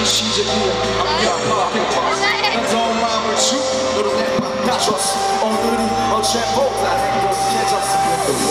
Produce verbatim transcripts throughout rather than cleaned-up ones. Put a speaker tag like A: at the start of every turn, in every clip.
A: 시작이야. 난 더 마음을 주 너로 내 바꿔줬어. 오늘이 어제보다 행복해졌어.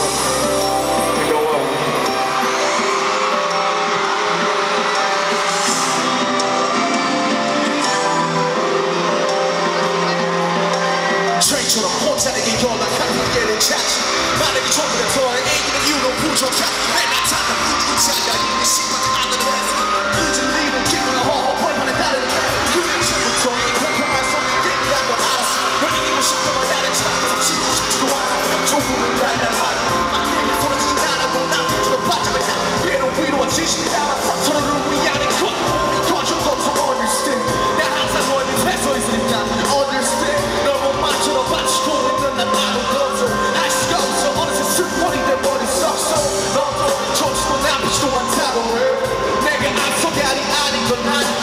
A: 트레이처럼 혼자 내게 연락하는 게내 자치. 만약에 전부에 더해 이기는 이유로 부족한 내 나타나 부자가 있는 시간 하늘을 해서 이제 리는 기분을 허허 벌판에 따르는 그 냄새부터 이 공평한 속에 깨끗한 걸 알았어. 널 이기고 싶다만 나를 찾아서 지고 싶지도 않아. 조금은 달달하다 막내게 부러지진 않아도 난 부지도 바짝을 다 위로 위로와 진심이 담아 서로를 위하는 것 우리 도와준 것도 understand. 난 항상 너의 밑에 서 있으니까 understand. 널 못 맞춰도 받치고 있는 난 아무것도 할 수가 없어. 어느새 슬퍼이 돼버린 썩소 너도 좋지도 나쁘지도 않다고 해. 내가 앞서가리 아닌 건 아니야.